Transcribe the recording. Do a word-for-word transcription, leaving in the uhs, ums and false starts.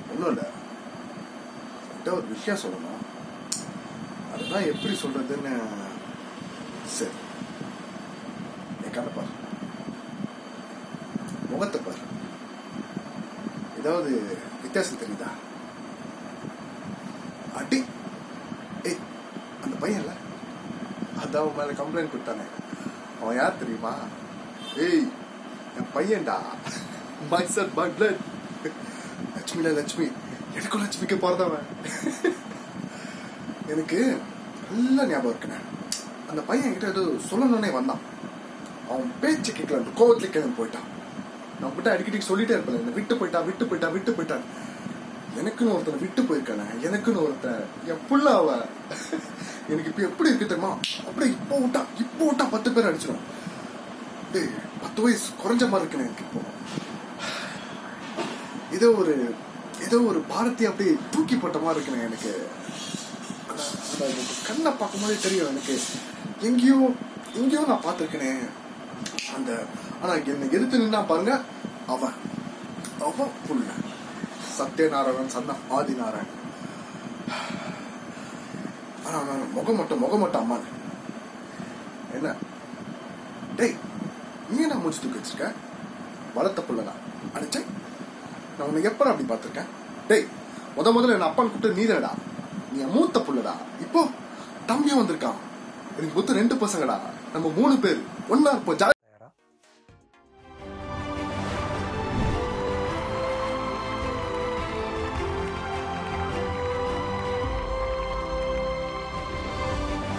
ஒன்றும் இல்லை, ஒரு விஷயம் சொல்லணும். அதுதான் எப்படி சொல்றதுன்னு. சரி, என் கண்ணை பாரு, முகத்தை பாரு, ஏதாவது வித்தியாசம் தெரியுதா? அடி ஏய், அந்த பையன்ல அதான் அவன் மேல கம்ப்ளைண்ட் கொடுத்தானே, அவன் யார் தெரியுமா? ஏய், என் பையன்டா, மை சன் மை பிளட். லட்சுமில லட்சுமி, எனக்கும் லட்சுமிக்கு பிறந்தவன். எனக்கு நல்லா ஞாபகம் இருக்குண்ணே. அந்த பையன் என்கிட்ட ஏதோ சொல்லணும்னே வந்தான். அவன் பேச்சு கேட்கல, கோவத்துல கிளம்பி போயிட்டான். நான் கிட்ட அடிக்கடி சொல்லிட்டே இருப்பேன், என்ன விட்டு போயிட்டா விட்டு போயிட்டா விட்டு போயிட்டான். எனக்குன்னு ஒருத்தனை விட்டு போயிருக்கானே, எனக்குன்னு ஒருத்தன் என் புள்ள. அவ எனக்கு இப்ப எப்படி இருக்கு தெரியுமா? அப்படியே இப்போ விட்டா இப்போ விட்டா பத்து பேர் அடிச்சிடும். டேய், பத்து வயசு குறைஞ்ச மாதிரி இருக்குண்ணே எனக்கு இப்போ. ஏதோ ஒரு ஏதோ ஒரு பாரத்தை அப்படியே தூக்கி போட்ட மாதிரி இருக்குண்ணே எனக்கு. கண்ணை பார்க்கும் போதே தெரியும் எனக்கு, எங்கேயோ எங்கேயோ நான் பார்த்திருக்கேனே அந்த. ஆனா என்னை எதிர்த்து நின்னா பாருங்க, அவன் அவன் புள்ள சத்யநாராயணன், சன்னா ஆதி நாராயணன். ஆனா முகம் மட்டும் முகம் மட்டும் அம்மா. என்ன டேய், நீ என்ன மூச்சு தூக்கி வச்சிருக்க? வளர்த்த புள்ளதான் அடிச்சேன். நான் உன்னை எப்ப அப்படி பார்த்திருக்கேன்? டேய், முத முதல்ல என்ன அப்பான்னு கூப்பிட்டு நீ தானடா, நீ மூத்த புள்ளடா. இப்போ தம்பியும் வந்திருக்கான். எனக்கு மொத்தம் ரெண்டு பசங்கடா, நம்ம மூணு பேர் ஒன்னா இருப்போம்.